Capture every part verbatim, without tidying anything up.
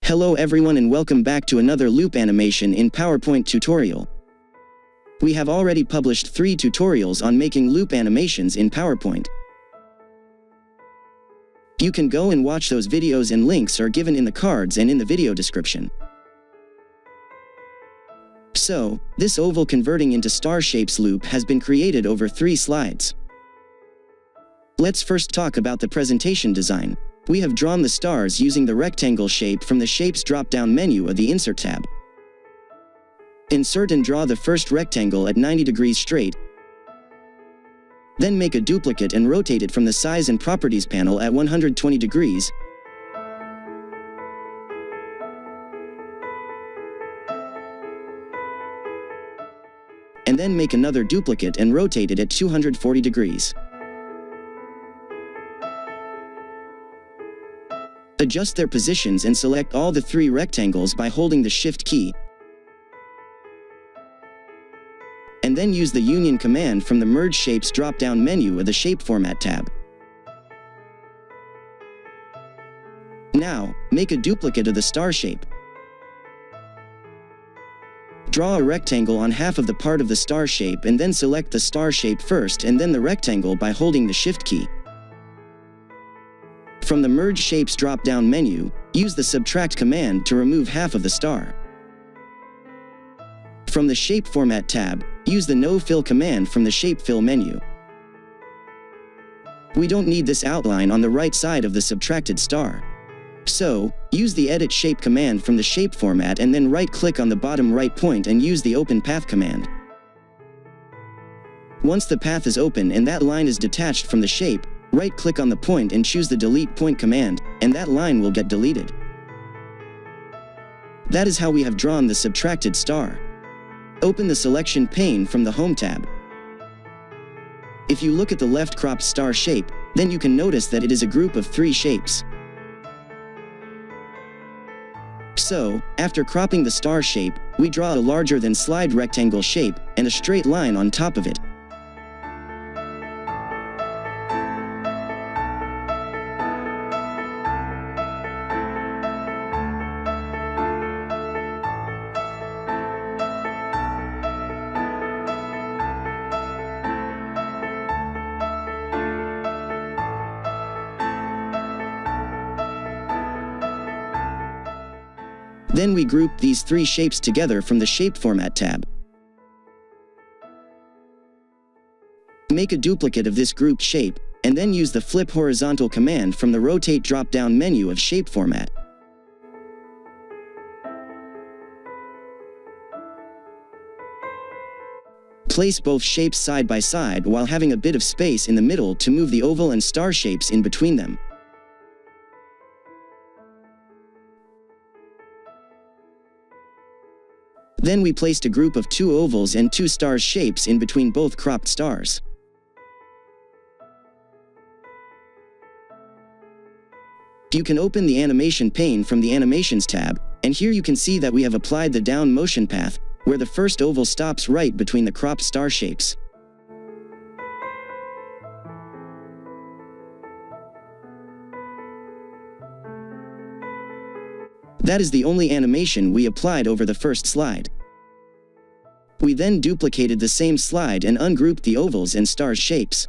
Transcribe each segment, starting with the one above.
Hello everyone and welcome back to another loop animation in PowerPoint tutorial. We have already published three tutorials on making loop animations in PowerPoint. You can go and watch those videos, and links are given in the cards and in the video description. So, this oval converting into star shapes loop has been created over three slides. Let's first talk about the presentation design. We have drawn the stars using the rectangle shape from the Shapes drop-down menu of the Insert tab. Insert and draw the first rectangle at ninety degrees straight. Then make a duplicate and rotate it from the Size and Properties panel at one hundred twenty degrees. And then make another duplicate and rotate it at two hundred forty degrees. Adjust their positions and select all the three rectangles by holding the Shift key. And then use the Union command from the Merge Shapes drop-down menu of the Shape Format tab. Now, make a duplicate of the star shape. Draw a rectangle on half of the part of the star shape and then select the star shape first and then the rectangle by holding the Shift key. From the Merge Shapes drop-down menu, use the Subtract command to remove half of the star. From the Shape Format tab, use the No Fill command from the Shape Fill menu. We don't need this outline on the right side of the subtracted star. So, use the Edit Shape command from the Shape Format and then right-click on the bottom right point and use the Open Path command. Once the path is open and that line is detached from the shape, right-click on the point and choose the Delete Point command, and that line will get deleted. That is how we have drawn the subtracted star. Open the selection pane from the Home tab. If you look at the left cropped star shape, then you can notice that it is a group of three shapes. So, after cropping the star shape, we draw a larger than slide rectangle shape and a straight line on top of it. Then we group these three shapes together from the Shape Format tab. Make a duplicate of this grouped shape, and then use the Flip Horizontal command from the Rotate drop-down menu of Shape Format. Place both shapes side by side while having a bit of space in the middle to move the oval and star shapes in between them. Then we placed a group of two ovals and two stars shapes in between both cropped stars. You can open the animation pane from the Animations tab, and here you can see that we have applied the down motion path, where the first oval stops right between the cropped star shapes. That is the only animation we applied over the first slide. We then duplicated the same slide and ungrouped the ovals and stars shapes.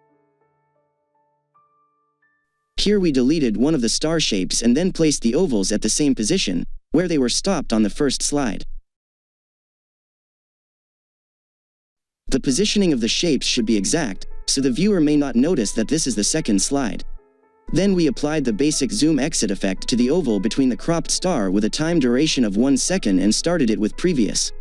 Here we deleted one of the star shapes and then placed the ovals at the same position, where they were stopped on the first slide. The positioning of the shapes should be exact, so the viewer may not notice that this is the second slide. Then we applied the basic zoom exit effect to the oval between the cropped star with a time duration of one second and started it with previous.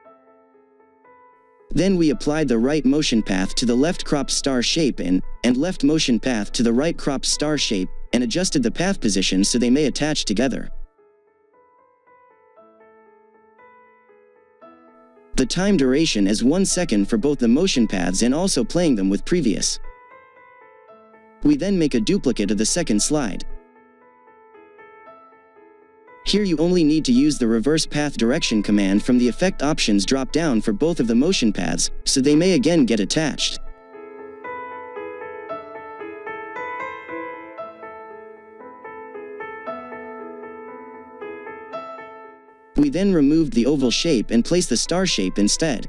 Then we applied the right motion path to the left cropped star shape in, and left motion path to the right cropped star shape, and adjusted the path position so they may attach together. The time duration is one second for both the motion paths and also playing them with previous. We then make a duplicate of the second slide. Here you only need to use the Reverse Path Direction command from the Effect Options drop-down for both of the motion paths, so they may again get attached. We then removed the oval shape and placed the star shape instead.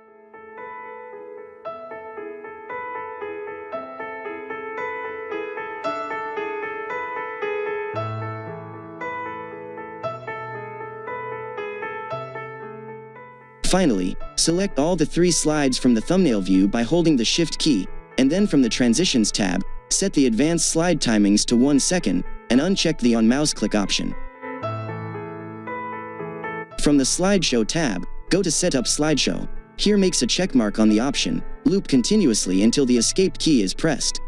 Finally, select all the three slides from the thumbnail view by holding the Shift key, and then from the Transitions tab, set the advanced slide timings to one second, and uncheck the On Mouse Click option. From the Slideshow tab, go to Set Up Slideshow. Here makes a checkmark on the option, Loop continuously until the Escape key is pressed.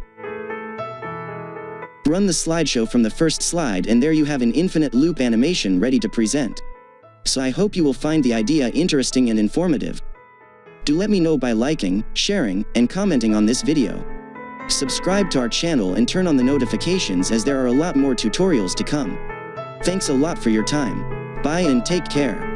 Run the slideshow from the first slide and there you have an infinite loop animation ready to present. So I hope you will find the idea interesting and informative. Do let me know by liking, sharing, and commenting on this video. Subscribe to our channel and turn on the notifications as there are a lot more tutorials to come. Thanks a lot for your time. Bye and take care.